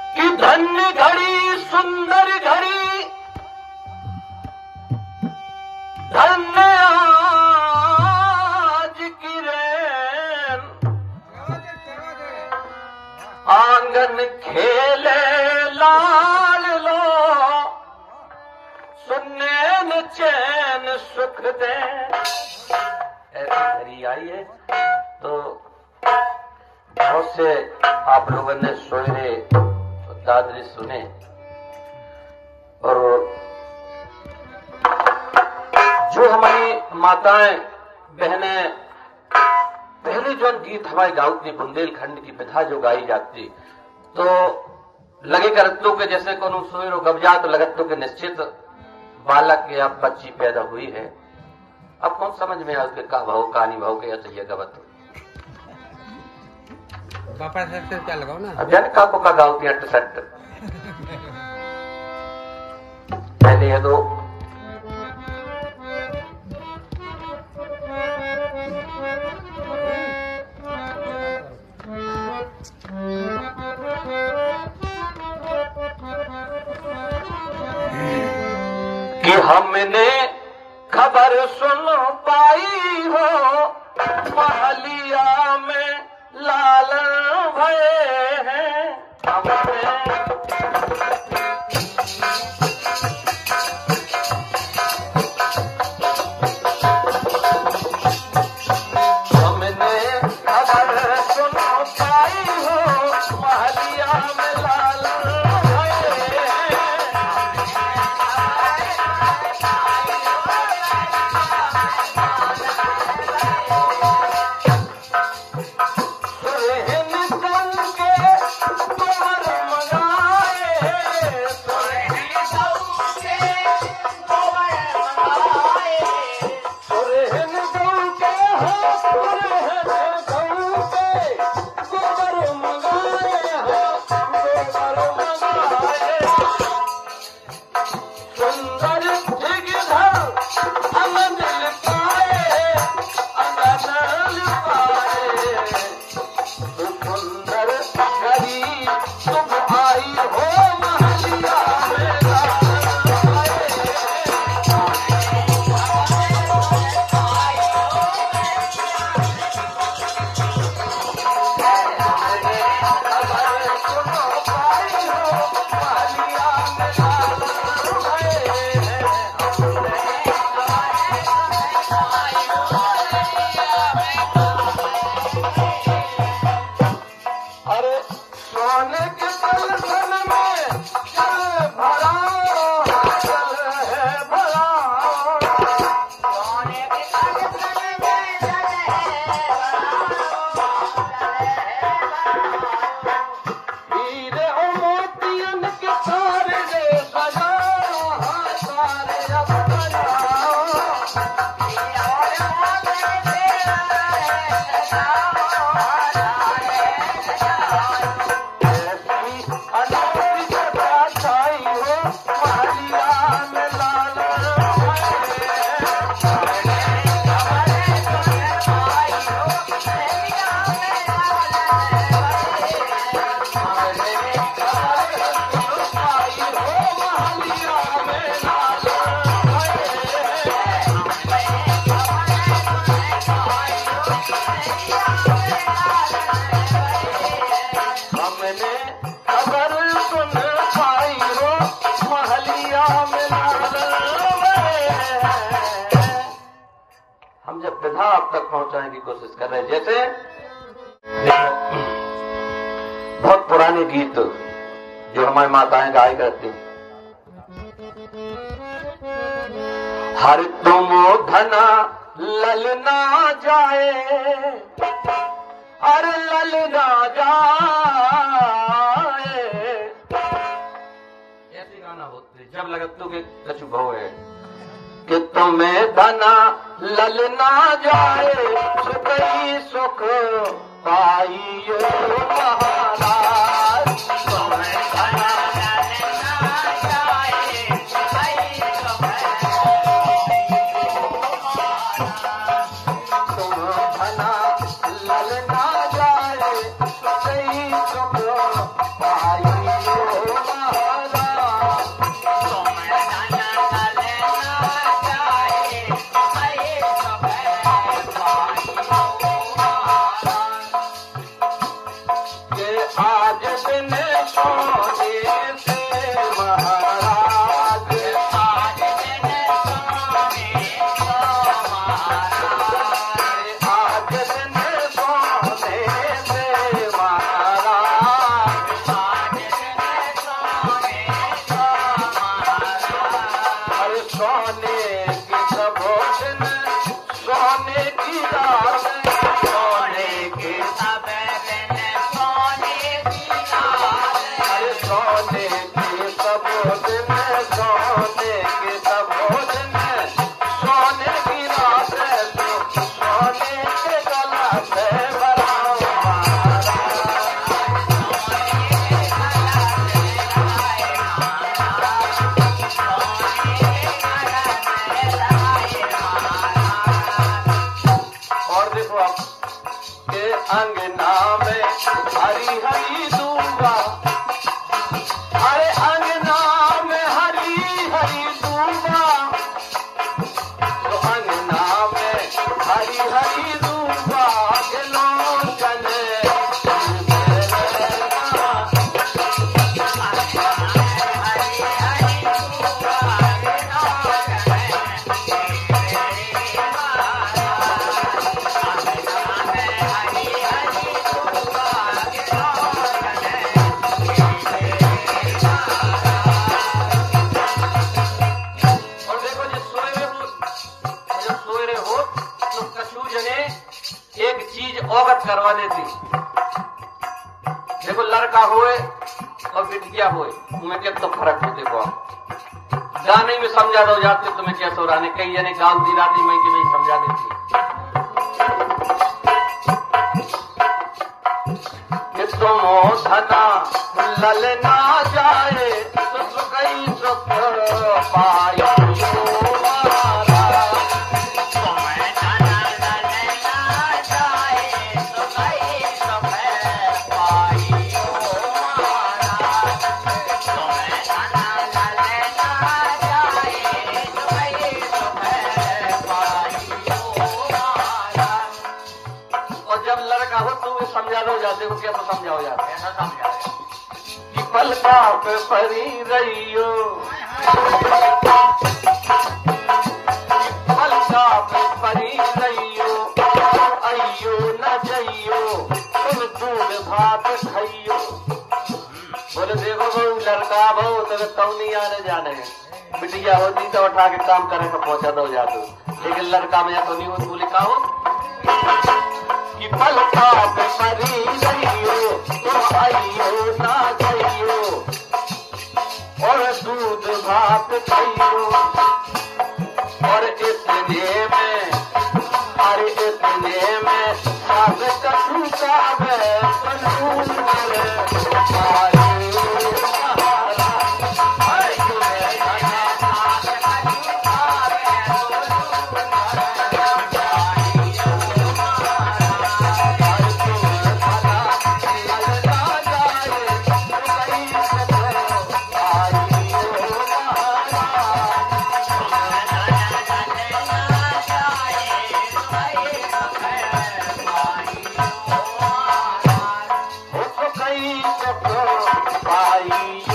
कि धन्य घड़ी सुंदर घड़ी धन्य आज की रैन आंगन खेले लाल लो सुनैन चैन सुख दे। ऐसी घड़ी आई है तो बहुत से आप लोगों ने सोयरे दादरी सुने और जो हमारी माताएं बहनें पहले जो गीत हमारे गाँव की बुंदेलखंड की विधा जो गाई जाती तो लगे करतों के जैसे कोनो सोयरो गबजा तो लगतों के निश्चित बालक या बच्ची पैदा हुई है। अब कौन समझ में आया उसके का भाव कहानी भाव के या चाहिए गवत बापा से क्या लगाओ ना अभियान का गाँव की 68 पहले है तो कि हमने खबर सुन पाई हो महलिया में लालन भये हैं। हमने खबर सुन पाई हो महलिया में लालन भये आप तक पहुंचाने की कोशिश कर रहे हैं। जैसे बहुत पुराने गीत जो हमारी माताएं गाया करती हैं, हर तुम धना ललना जाए, अरे ललना जाए, ऐसे गाना होते जब लगत्तू के कछु भाव है कि तुम्हें धना ललना जाए, सुखई सुख पाइयो महाराज। तुम्हें धना ललना जाए, सुखई सुख तुम धना ललना जाए, सुखई सुख पाइयो अंगना में हरी हरी दूंगा, अरे अंगना में हरी हरी दूंगा, तो अंगना में हरी हरी दूंगा के लोचन अवगत करवा देती। देखो लड़का होए और बिटिया होए तुम्हें क्या तो फर्क हो। देखो गाने में समझा दो जाते तुम्हें क्या सोराने कई जने गाल दी राती मैं कि नहीं समझा देती कि तुम धना लल ना जाए तो सुखई सुख पाई जाते हो। कैसा समझाओ जाते हैं? ऐसा समझाओ कि पलका पे परी रहियो, पलका पे परी रहियो, अयो न जइयो तुम दूध भात खाइयो। बोले देखो बहु लड़का बहु तो तब नहीं आने जाने, बिटिया होती तो उठा के काम करे तो पहुंचा दो जादू, लेकिन लड़का में तो नहीं हो। बोले का हो कि पलका पे परी रहियो तुम आइयो ना जाइयो और दूध भात खाइयो। और इतने में अरे इतने में साग कटू का आई